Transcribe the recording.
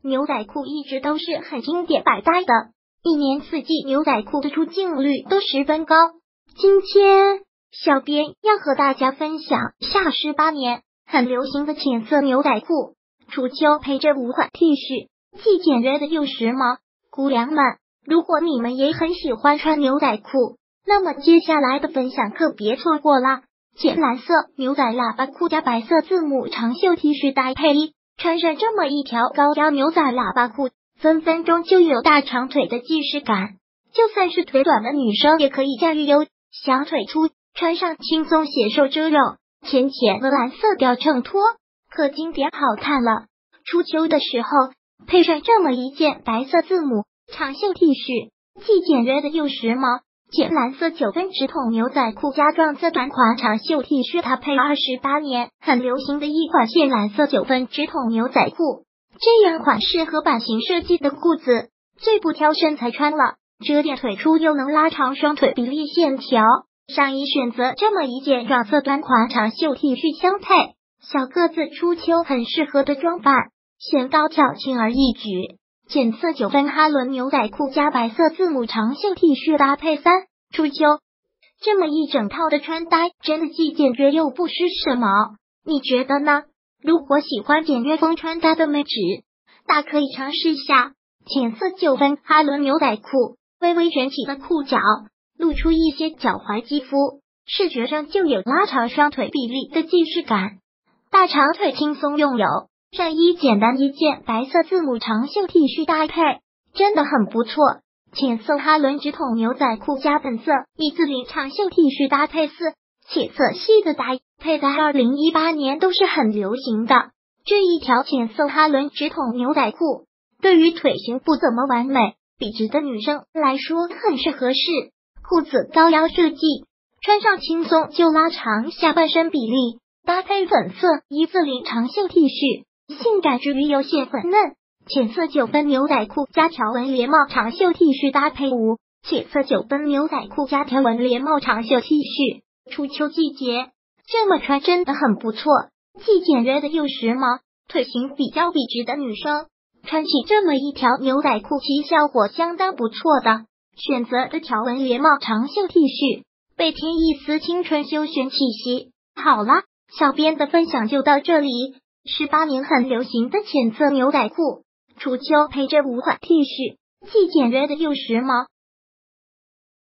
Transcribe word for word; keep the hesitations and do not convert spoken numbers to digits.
牛仔裤一直都是很经典百搭的，一年四季牛仔裤的出镜率都十分高。今天小编要和大家分享下十八年很流行的浅色牛仔裤，初秋配这五款 T 恤，既简约的又时髦。姑娘们，如果你们也很喜欢穿牛仔裤，那么接下来的分享可别错过啦！浅蓝色牛仔喇叭裤加白色字母长袖 T 恤搭配衣，穿上这么一条高腰牛仔喇叭裤，分分钟就有大长腿的既视感。就算是腿短的女生也可以驾驭哟，小腿粗，穿上轻松显瘦遮肉，浅浅的蓝色调衬托，可经典好看了。初秋的时候，配上这么一件白色字母长袖 T 恤，既简约的又时髦。浅蓝色九分直筒牛仔裤加撞色短款长袖 T 恤搭配二十八年很流行的一款浅蓝色九分直筒牛仔裤，这样款适合版型设计的裤子最不挑身材穿了，遮点腿粗又能拉长双腿比例线条。上衣选择这么一件撞色短款长袖 T 恤相配，小个子初秋很适合的装扮，显高挑轻而易举。浅色九分哈伦牛仔裤加白色字母长袖 T 恤搭配三，初秋这么一整套的穿搭真的既简约又不失时髦，你觉得呢？如果喜欢简约风穿搭的妹纸，大可以尝试下浅色九分哈伦牛仔裤，微微卷起的裤脚露出一些脚踝肌肤，视觉上就有拉长双腿比例的既视感。大长腿轻松拥有，上衣简单一件白色字母长袖 T 恤搭配真的很不错。浅色哈伦直筒牛仔裤加粉色一字领长袖 T 恤搭配四，浅色系的搭配在二零一八年都是很流行的。这一条浅色哈伦直筒牛仔裤对于腿型不怎么完美笔直的女生来说很是合适，裤子高腰设计，穿上轻松就拉长下半身比例，搭配粉色一字领长袖 T 恤，性感之余又显粉嫩。浅色九分牛仔裤加条纹连帽长袖 T 恤搭配五，浅色九分牛仔裤加条纹连帽长袖 T 恤，初秋季节这么穿真的很不错，既简约的又时髦，腿型比较笔直的女生穿起这么一条牛仔裤其效果相当不错的。选择的条纹连帽长袖 T 恤被添一丝青春休闲气息。好啦，小编的分享就到这里。十八年很流行的浅色牛仔裤，初秋配这五款 T 恤，既简约的又时髦，